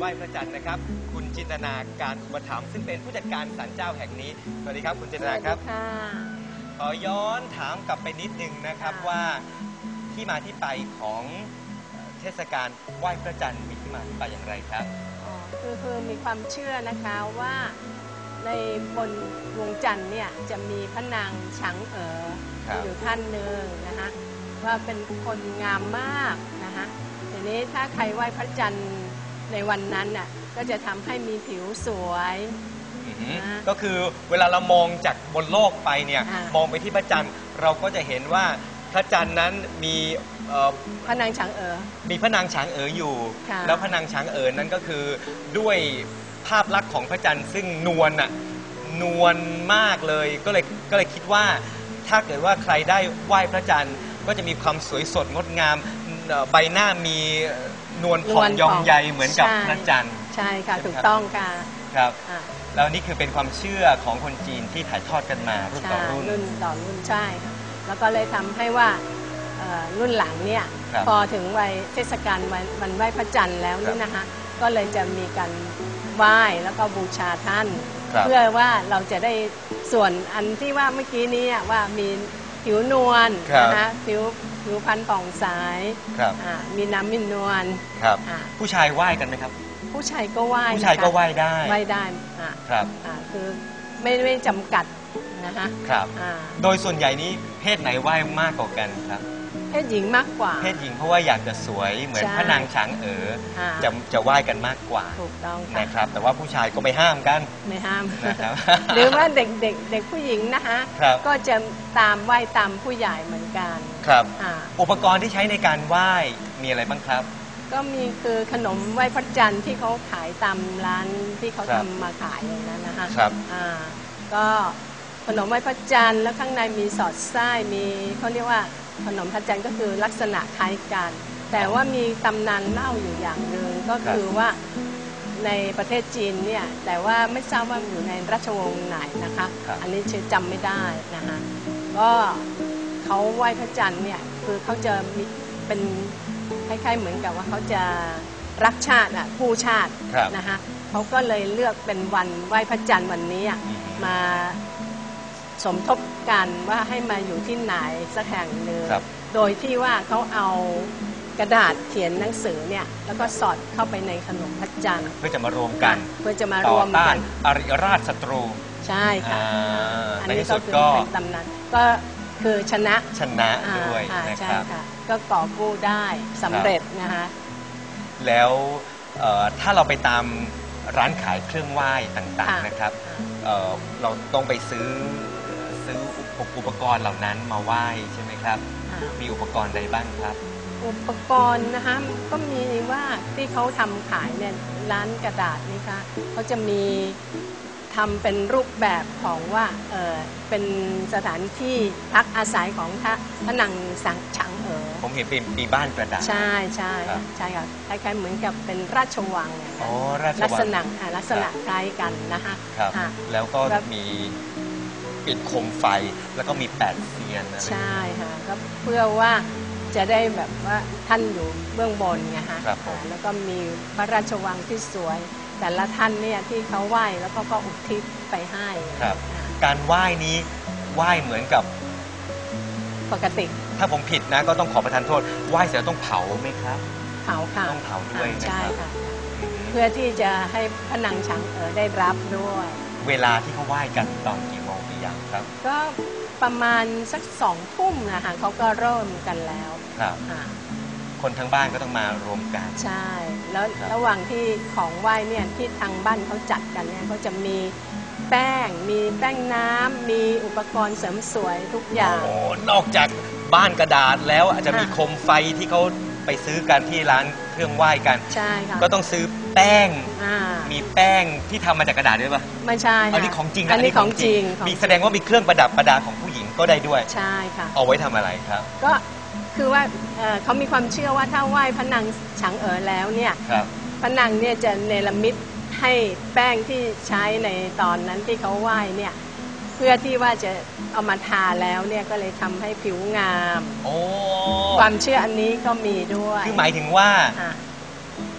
ว้พระจันทร์นะครับคุณจินตนาการอุปถัมภ์ซึ่งเป็นผู้จัดการศาลเจ้าแห่งนี้สวัสดีครับคุณจินตนาครับขอย้อนถามกลับไปนิดนึงนะครับว่าที่มาที่ไปของเทศกาลไหว้พระจันทร์มีที่มาที่ไปอย่างไรครับคือมีความเชื่อนะคะว่าในบนดวงจันทร์เนี่ยจะมีพระนางช้างอยู่ท่านหนึ่งนะคะว่าเป็นคนงามมากนะคะทีนี้ถ้าใครไหว้พระจันทร์ในวันนั้นน่ะก็จะทำให้มีผิวสวยก็คือเวลาเรามองจากบนโลกไปเนี่ยมองไปที่พระจันทร์เราก็จะเห็นว่าพระจันทร์นั้นมีพระนางช้างมีพระนางช้างอยู่แล้วพระนางช้างนั้นก็คือด้วยภาพลักษณ์ของพระจันทร์ซึ่งนวลมากเลยก็เลยคิดว่าถ้าเกิดว่าใครได้ไหว้พระจันทร์ก็จะมีความสวยสดงดงามใบหน้ามีนวลผ่องยองใยเหมือนกับพระจันทร์ใช่ค่ะถูกต้องค่ะครับแล้วนี่คือเป็นความเชื่อของคนจีนที่ถ่ายทอดกันมารุ่นต่อรุ่นใช่ค่ะแล้วก็เลยทำให้ว่ารุ่นหลังเนี่ยพอถึงวัยเทศกาลวันไหว้พระจันทร์แล้วนี่นะคะก็เลยจะมีการไหว้แล้วก็บูชาท่านเพื่อว่าเราจะได้ส่วนอันที่ว่าเมื่อกี้นี้ว่ามีผิวนวลนะคะผิวพรรณผ่องใสมีน้ำมีนวลผู้ชายไหว้กันไหมครับผู้ชายก็ไหว้ผู้ชายก็ไหว้ได้ครับคือไม่จำกัดนะคะครับโดยส่วนใหญ่นี้เพศไหนไหว้มากกว่ากันครับเพศหญิงมากกว่าเพศหญิงเพราะว่าอยากจะสวยเหมือนพระนางช้างจะไหว้กันมากกว่าถูกต้องนะครับแต่ว่าผู้ชายก็ไม่ห้ามกันไม่ห้ามนะครับหรือว่าเด็กผู้หญิงนะคะก็จะตามไหว้ตามผู้ใหญ่เหมือนกันครับอุปกรณ์ที่ใช้ในการไหว้มีอะไรบ้างครับก็มีคือขนมไหว้พระจันทร์ที่เขาขายตามร้านที่เขาทำมาขายอย่างนั้นนะคะก็ขนมไหว้พระจันทร์แล้วข้างในมีสอดไส้มีเขาเรียกว่าขนมพระจันทร์ก็คือลักษณะคล้ายกันแต่ว่ามีตำนานเล่าอยู่อย่างหนึ่งก็คือว่าในประเทศจีนเนี่ยแต่ว่าไม่ทราบว่าอยู่ในราชวงศ์ไหนนะคะอันนี้จำไม่ได้นะคะก็เขาไหว้พระจันทร์เนี่ยคือเขาจะมีเป็นคล้ายๆเหมือนกับว่าเขาจะรักชาติผู้ชาตินะคะเขาก็เลยเลือกเป็นวันไหว้พระจันทร์วันนี้มาสมทบกันว่าให้มาอยู่ที่ไหนสักแห่งหนึ่งโดยที่ว่าเขาเอากระดาษเขียนหนังสือเนี่ยแล้วก็สอดเข้าไปในขนมพระจันทร์เพื่อจะมารวมกันต่อต้านอริยราชศัตรูใช่ค่ะอันนี้ก็คือเป็นตำนานก็คือชนะด้วยนะครับก็ก่อกู้ได้สำเร็จนะคะแล้วถ้าเราไปตามร้านขายเครื่องไหว้ต่างๆนะครับเราต้องไปซื้ออุปกรณ์เหล่านั้นมาไหว้ใช่ไหมครับมีอุปกรณ์ใดบ้างครับอุปกรณ์นะคะก็มีว่าที่เขาทำขายเนี่ยร้านกระดาษนี่ค่ะเขาจะมีทำเป็นรูปแบบของว่าเป็นสถานที่พักอาศัยของพระนางช้างผมเห็นเป็นปีบ้านกระดาษใช่ค่ะคล้ายๆเหมือนกับเป็นราชวังลักษณะคล้ายกันนะคะแล้วก็มีปิดโคมไฟแล้วก็มี8เซียนใช่ค่ะก็เพื่อว่าจะได้แบบว่าท่านอยู่เบื้องบนไงฮะแล้วก็มีพระราชวังที่สวยแต่ละท่านเนี่ยที่เขาไหว้แล้วก็อุทิศไปให้การไหว้นี้ไหว้เหมือนกับปกติถ้าผมผิดนะก็ต้องขอประทานโทษไหว้เสร็จต้องเผาไหมครับเผาค่ะต้องเผาด้วยใช่ค่ะเพื่อที่จะให้พระนางช้างได้รับด้วยเวลาที่เขาไหว้กันตอนกี่โมงกี่ยามครับก็ประมาณสัก2 ทุ่มนะคะเขาก็เริ่มกันแล้วครับคนทั้งบ้านก็ต้องมารวมกันใช่แล้วระหว่างที่ของไหว้เนี่ยที่ทางบ้านเขาจัดกันเนี่ยเขาจะมีแป้งน้ำมีอุปกรณ์เสริมสวยทุกอย่างนอกจากบ้านกระดาษแล้วอาจจะมีโคมไฟที่เขาไปซื้อกันที่ร้านเครื่องไหว้กันใช่ค่ะก็ต้องซื้อแป้งมีแป้งที่ทำมาจากกระดาษด้วยป่ะไม่ใช่อันนี้ของจริงอันนี้ของจริงมีแสดงว่ามีเครื่องประดับประดาของผู้หญิงก็ได้ด้วยใช่ค่ะเอาไว้ทำอะไรครับก็คือว่าเขามีความเชื่อว่าถ้าไหว้พระนางช้างแล้วเนี่ยพระนางเนี่ยจะเนรมิตให้แป้งที่ใช้ในตอนนั้นที่เขาไหว้เนี่ยเพื่อที่ว่าจะเอามาทาแล้วเนี่ยก็เลยทำให้ผิวงามความเชื่ออันนี้ก็มีด้วยคือหมายถึงว่า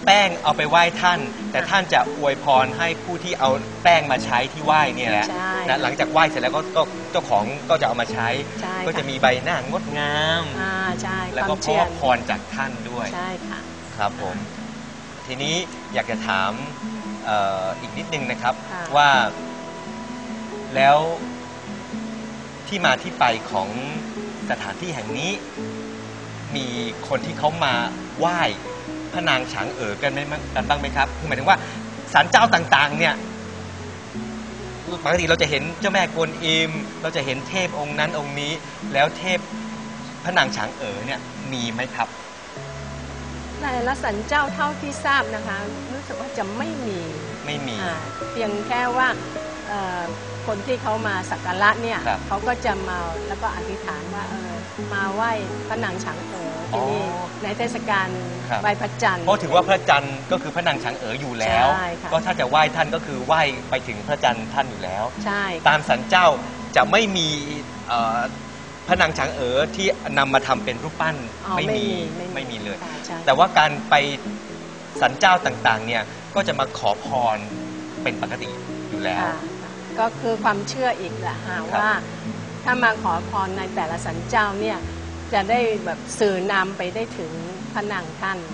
แป้งเอาไปไหว้ท่าน แต่ท่านจะอวยพรให้ผู้ที่เอาแป้งมาใช้ที่ไหว้เนี่ยแหละนะหลังจากไหว้เสร็จแล้วก็เจ้าของก็จะเอามาใช้ก็จะมีใบหน้างดงามใช่แล้วก็เพราะว่าพรจากท่านด้วยใช่ค่ะครับผมทีนี้อยากจะถามอีกนิดนึงนะครับว่าแล้วที่มาที่ไปของสถานที่แห่งนี้มีคนที่เขามาไหว้พระนางฉางเอ๋อกันบ้างไหมครับคือหมายถึงว่าศาลเจ้าต่างๆเนี่ยปกติเราจะเห็นเจ้าแม่กวนอิมเราจะเห็นเทพองค์นั้นองค์นี้แล้วเทพพระนางฉางเอ๋อเนี่ยมีไหมครับในละศาลเจ้าเท่าที่ทราบนะคะรู้สึกว่าจะไม่มีเพียงแค่ว่าคนที่เขามาสักการะเนี่ยเขาก็จะมาแล้วก็อธิษฐานว่ามาไหว้พระนางฉางเอ๋อที่นี่ในเทศกาลไหว้พระจันทร์เพราะถือว่าพระจันทร์ก็คือพระนางฉางเอ๋ออยู่แล้วก็ถ้าจะไหว้ท่านก็คือไหว้ไปถึงพระจันทร์ท่านอยู่แล้วตามศาลเจ้าจะไม่มีพระนางฉางเอ๋อที่นำมาทำเป็นรูปปั้นไม่มีเลยแต่ว่าการไปศาลเจ้าต่างๆเนี่ยก็จะมาขอพรเป็นปกติอยู่แล้วก็คือความเชื่ออีกแหละว่าถ้ามาขอพรในแต่ละศาลเจ้าเนี่ยจะได้แบบสื่อนำไปได้ถึงพระนางท่าน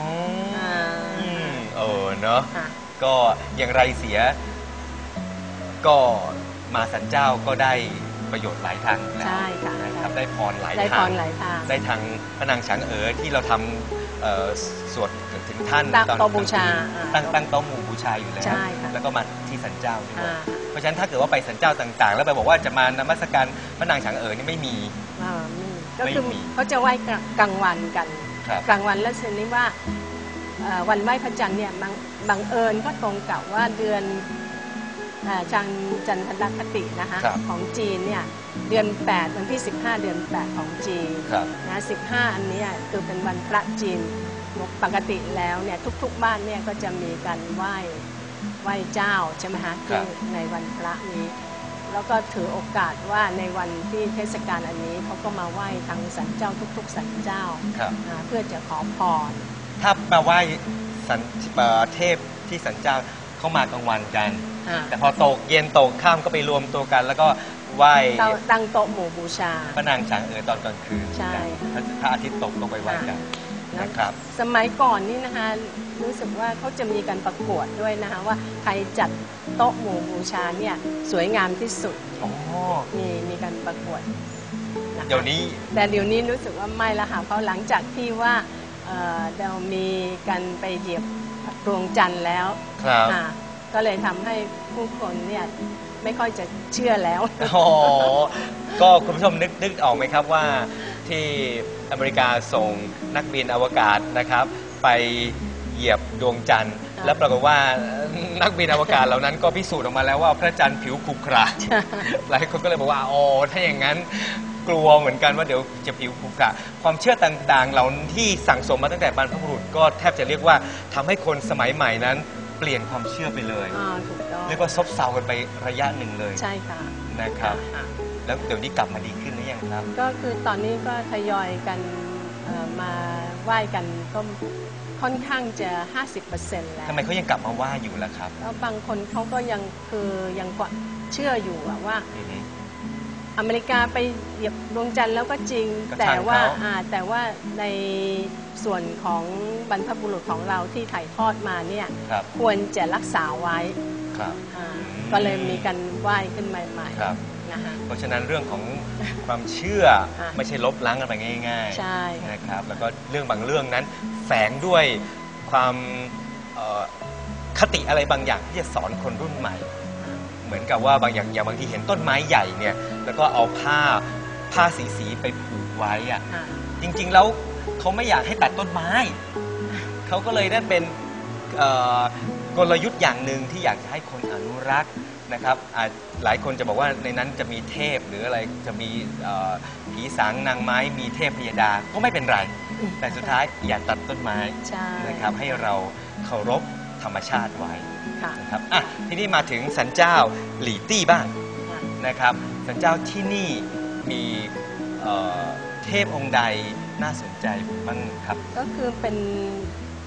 เนาะก็อย่างไรเสียก็มาศาลเจ้าก็ได้ประโยชน์หลายทางแล้วนะครับได้พรหลายทางได้ทางพระนางฉางเอ๋อที่เราทำสวดถึงท่านตอนบูชาตั้งโต๊ะหมู่บูชาอยู่แล้วก็มาที่ศาลเจ้าด้วยเพราะฉะนั้นถ้าเกิดว่าไปศาลเจ้าต่างๆแล้วไปบอกว่าจะมานมัสการพระนางฉางเอ๋อนี่ไม่มีก็คือเขาจะไหว้กลางวันกันกลางวันแล้วทีนี้ว่าวันไหว้พระจันทร์เนี่ยบังเอิญก็ตรงกับว่าเดือนจันทรคตินะคะของจีนเนี่ยเดือน8วันที่15เดือน8ของจีนนะ15อันนี้คือเป็นวันพระจีนปกติแล้วเนี่ยทุกๆบ้านเนี่ยก็จะมีการไหว้เจ้าใช่ไหมคะคือในวันพระนี้แล้วก็ถือโอกาสว่าในวันที่เทศกาลอันนี้เขาก็มาไหว้ทางศาลเจ้าทุกๆศาลเจ้าเพื่อจะขอพรถ้ามาไหว้เทพที่ศาลเจ้าเขามากลางวันกันแต่พอตกเย็นตกค่ำก็ไปรวมตัวกันแล้วก็ไหว้ตั้งโต๊ะหมู่บูชาพระนางฉางเอ๋อตอนกลางคืนพระอาทิตย์ตกก็ไปไหว้กันนะครับสมัยก่อนนี่นะคะรู้สึกว่าเขาจะมีการประกวดด้วยนะคะว่าใครจัดโต๊ะหมู่บูชาเนี่ยสวยงามที่สุดมีการประกวดเดี๋ยวนี้แต่เดี๋ยวนี้รู้สึกว่าไม่ละค่ะเพราะหลังจากที่ว่าเรามีการไปเหยียบดวงจันทร์แล้วก็เลยทำให้ผู้คนเนี่ยไม่ค่อยจะเชื่อแล้วก็คุณผู้ชมนึกออกไหมครับว่าที่อเมริกาส่งนักบินอวกาศนะครับไปเหยียบดวงจันทร์แล้วปรากฏว่านักบินอวกาศเหล่านั้นก็พิสูจน์ออกมาแล้วว่าพระจันทร์ผิวขรุขระหลายคนก็เลยบอกว่าถ้าอย่างนั้นกลัวเหมือนกันว่าเดี๋ยวจะผิวขรุขระความเชื่อต่างๆเหล่าที่สั่งสมมาตั้งแต่บรรพบุรุษก็แทบจะเรียกว่าทำให้คนสมัยใหม่นั้นเปลี่ยนความเชื่อไปเลยเรียกว่าซบเซากันไประยะหนึ่งเลยใช่ค่ะนะครับแล้วเดี๋ยวนี้กลับมาดีขึ้นหรือยังครับก็คือตอนนี้ก็ทยอยกันมาไหว้กันก็ค่อนข้างจะ 50% แล้วทำไมเขายังกลับมาไหว้อยู่ล่ะครับแล้วบางคนเขาก็ยังเชื่ออยู่ว่าอเมริกาไปเหยียบดวงจันทร์แล้วก็จริงแต่ว่าในส่วนของบรรพบุรุษของเราที่ถ่ายทอดมาเนี่ยควรจะรักษาไว้ก็เลยมีการไหว้ขึ้นใหม่ๆนะคะเพราะฉะนั้นเรื่องของความเชื่อไม่ใช่ลบล้างกันไปง่ายๆนะครับแล้วก็เรื่องบางเรื่องนั้นแฝงด้วยความคติอะไรบางอย่างที่จะสอนคนรุ่นใหม่เหมือนกับว่าบางอย่างบางทีเห็นต้นไม้ใหญ่เนี่ยแล้วก็เอาผ้าสีไปผูกไว้อะจริงๆแล้วเขาไม่อยากให้ตัดต้นไม้เขาก็เลยได้เป็นกลยุทธ์อย่างหนึ่งที่อยากจะให้คนอนุรักษ์นะครับหลายคนจะบอกว่าในนั้นจะมีเทพหรืออะไรจะมีผีสางนางไม้มีเทพพยดาก็ไม่เป็นไรแต่สุดท้ายอย่าตัดต้นไม้นะครับให้เราเคารพธรรมชาติไว้นะครับทีนี้มาถึงศาลเจ้าหลี่ตี้บ้างนะครับศาลเจ้าที่นี่มีเทพองค์ใดน่าสนใจบ้างครับก็คือเป็น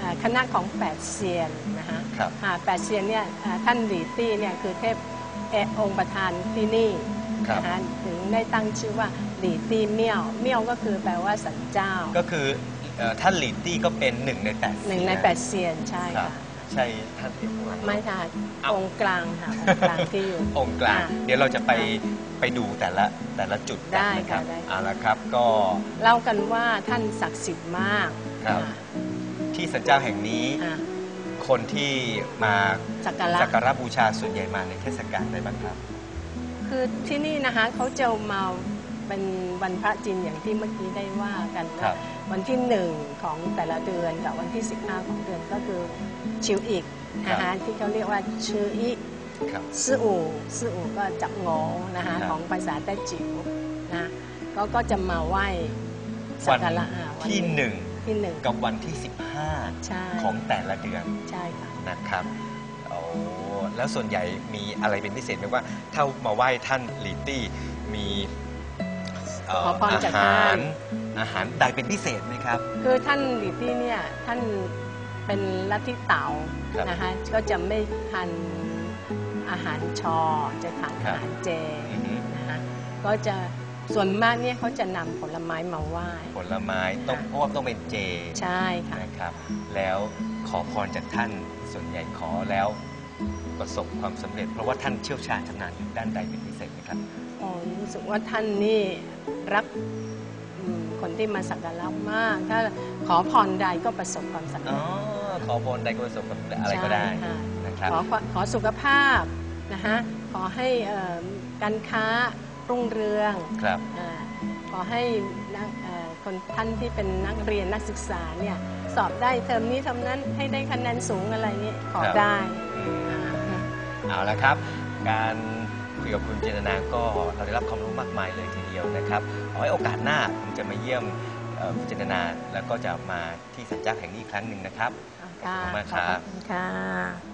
คณะของแปดเซียนนะคะครับแปดเซียนเนี่ยท่านหลีตี้เนี่ยคือเทพองค์ประธานที่นี่นะคะถึงได้ตั้งชื่อว่าหลีตี้เมี่ยวเมี่ยวก็คือแปลว่าสันเจ้าก็คือท่านหลีตี้ก็เป็นหนึ่งใน8 หนึ่งในแปดเซียนใช่ครับค่ะใช่ท่านที่ข้างหลังไม่ค่ะองค์กลางค่ะองค์กลางที่อยู่องค์กลางเดี๋ยวเราจะไปดูแต่ละจุดกันได้นะครับค่ะได้ค่ะเอาละครับก็เล่ากันว่าท่านศักดิ์สิทธิ์มากครับ ที่ศาลเจ้าแห่งนี้อ่าคนที่มาสักการะสักการะบูชาส่วนใหญ่มาในเทศกาลใดบ้างครับคือที่นี่นะคะเขาจะมาเป็นวันพระจีนอย่างที่เมื่อกี้ได้ว่ากันครัว่าบวันที่1ของแต่ละเดือนกับวันที่15ของเดือนก็คือชิวอีกนะคะที่เขาเรียกว่าชื่ออีกครับซื่ออู่ก็จับงงนะคะครับของภาษาแต้จิ๋วนะก็จะมาไหว้สัวักการะวันที่ที่หนึ่ง 1 กับวันที่ใช่ 15 ของแต่ละเดือนใช่ค่ะนะครับโอ้แล้วส่วนใหญ่มีอะไรเป็นพิเศษไหมว่าถ้ามาไหว้ท่านหลีตี้มีขอพรจากอาท่าหาน รอาหารใดเป็นพิเศษไหมครับคือท่านหลีตี้เนี่ยท่านเป็นลัทธิเต๋าครับนะคะก็จะไม่ทานอาหารชอจะทานครัอาบหารเจอือฮึนะคะก็จะส่วนมากเนี่ยเขาจะนำผลไม้มาไหว้ผลไม้ต้องค่ะเพราะว่าต้องเป็นเจใช่ค่ะนะครับ แล้วขอพรจากท่านส่วนใหญ่ขอแล้วประสบความสำเร็จ เพราะว่าท่านเชี่ยวชาญชำนาญอยู่ด้านใดเป็นพิเศษไหมครับอ๋อรู้สึกว่าท่านนี่รักคนที่มาสักการะมาก ถ้าขอพรใดก็ประสบความสำเร็อ๋จอ ขอพรใดก็ประสบความสำเร็จอะไรก็ได้ใช่ค่ะนะครับขอสุขภาพนะคะขอให้การค้ารุ่งเรืองครับขอให้คนท่านที่เป็นนักเรียนนักศึกษาเนี่ยสอบได้เทอมนี้เทอมนั้นให้ได้คะแนนสูงอะไรนี่ขอครับได้อืมอ่าเอาละครับ การคุยกับคุณเจนนาก็เราได้รับความรู้มากมายเลยทีเดียวนะครับเอาไว้โอกาสหน้าผมจะมาเยี่ยมคุณเจนนาแล้วก็จะมาที่ศาลเจ้าแห่งนี้อีกครั้งหนึ่งนะครับค่ะขอบคุณมากครับขอบคุณค่ะ